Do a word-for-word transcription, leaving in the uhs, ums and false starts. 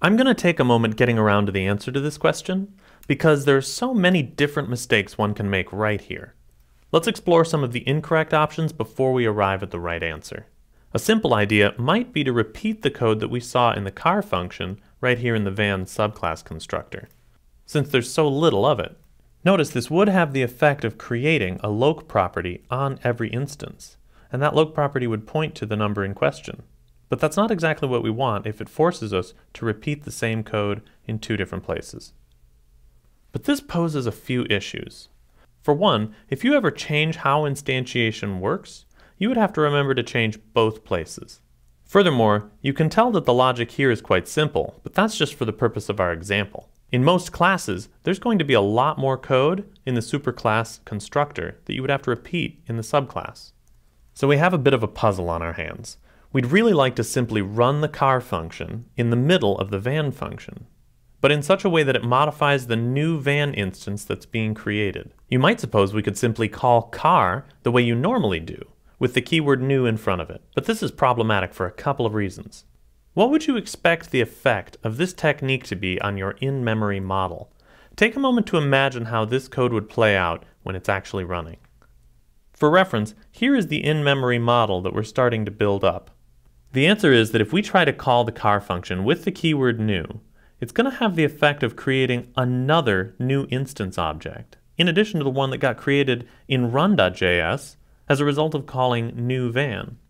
I'm going to take a moment getting around to the answer to this question, because there are so many different mistakes one can make right here. Let's explore some of the incorrect options before we arrive at the right answer. A simple idea might be to repeat the code that we saw in the car function right here in the van subclass constructor, since there's so little of it. Notice this would have the effect of creating a loc property on every instance, and that loc property would point to the number in question. But that's not exactly what we want if it forces us to repeat the same code in two different places. But this poses a few issues. For one, if you ever change how instantiation works, you would have to remember to change both places. Furthermore, you can tell that the logic here is quite simple, but that's just for the purpose of our example. In most classes, there's going to be a lot more code in the superclass constructor that you would have to repeat in the subclass. So we have a bit of a puzzle on our hands. We'd really like to simply run the car function in the middle of the van function, but in such a way that it modifies the new van instance that's being created. You might suppose we could simply call car the way you normally do, with the keyword new in front of it, but this is problematic for a couple of reasons. What would you expect the effect of this technique to be on your in-memory model? Take a moment to imagine how this code would play out when it's actually running. For reference, here is the in-memory model that we're starting to build up. The answer is that if we try to call the car function with the keyword new, it's going to have the effect of creating another new instance object, in addition to the one that got created in run dot J S as a result of calling new van.